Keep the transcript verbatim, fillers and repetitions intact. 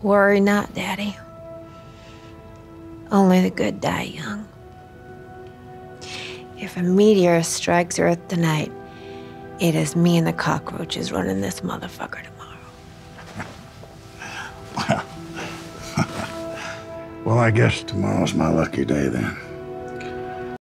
Worry not, Daddy. Only the good die young. If a meteor strikes Earth tonight, it is me and the cockroaches running this motherfucker tomorrow. Well, well, I guess tomorrow's my lucky day then.